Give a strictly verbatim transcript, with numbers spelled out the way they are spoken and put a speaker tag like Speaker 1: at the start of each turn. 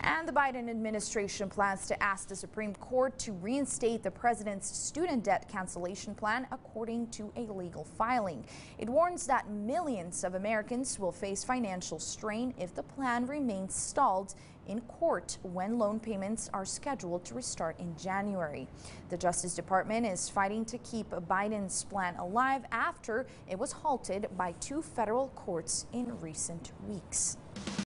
Speaker 1: And the Biden administration plans to ask the Supreme Court to reinstate the president's student debt cancellation plan, according to a legal filing. It warns that millions of Americans will face financial strain if the plan remains stalled in court when loan payments are scheduled to restart in January. The Justice Department is fighting to keep Biden's plan alive after it was halted by two federal courts in recent weeks.